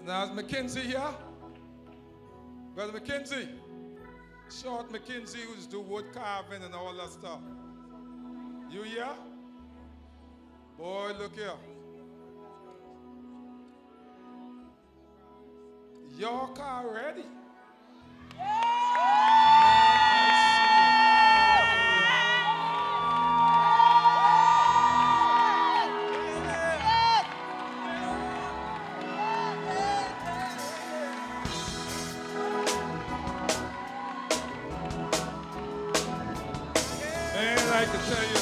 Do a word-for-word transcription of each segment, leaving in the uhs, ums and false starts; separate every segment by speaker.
Speaker 1: Now, is McKinsey here? Brother McKinsey. Short McKinsey, who's do wood carving and all that stuff. You here? Boy, look here. Your car ready? Man, I like to tell you.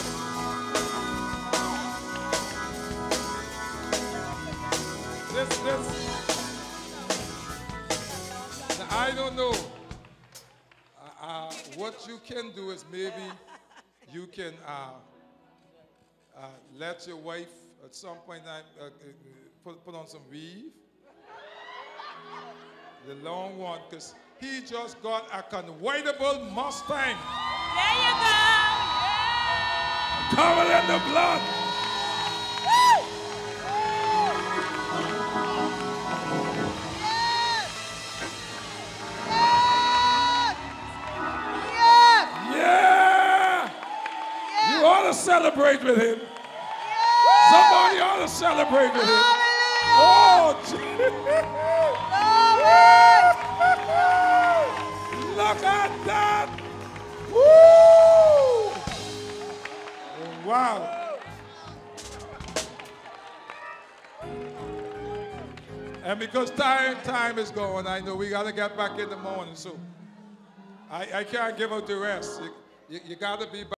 Speaker 1: This, this. Now, I don't know. Uh, uh, what you can do is maybe you can uh, uh, let your wife at some point in time uh, uh, put, put on some weave. The long one, because he just got a convertible Mustang.
Speaker 2: There you go. Yeah.
Speaker 1: Covered in the blood.
Speaker 2: Woo.
Speaker 1: Yeah! You ought to celebrate with him. Somebody ought to celebrate with him. Oh, look at that! Woo! Oh, wow. And because time, time is going, I know we got to get back in the morning, so I, I can't give out the rest. You, you, you got to be back.